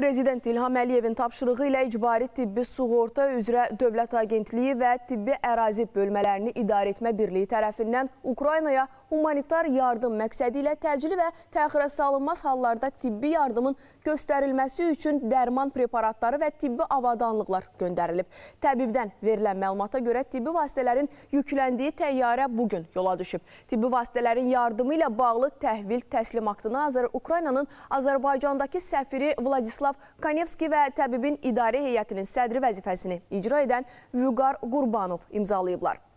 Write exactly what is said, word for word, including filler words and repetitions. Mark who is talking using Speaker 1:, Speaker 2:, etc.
Speaker 1: Prezident İlham Əliyevin tapşırığı ilə icbari tibbi sığorta üzrə Dövlət Agentliyi və Tibbi Ərazi Bölmələrini İdarə Etmə Birliyi tərəfindən Ukraynaya humanitar yardım məqsədi ilə təcili və təxirə salınmaz hallarda tibbi yardımın göstərilməsi üçün dərman preparatları və tibbi avadanlıqlar göndərilib. Təbibdən verilən məlumata görə tibbi vasitələrin yükləndiyi təyyarə bugün yola düşüb. Tibbi vasitələrin yardımı ilə bağlı təhvil təslim aktını Azər Ukraynanın Azərbaycandakı səfiri Vladislav Kanevski və təbibin idarə heyətinin sədri vəzifəsini icra edən Vüqar Qurbanov imzalayıblar.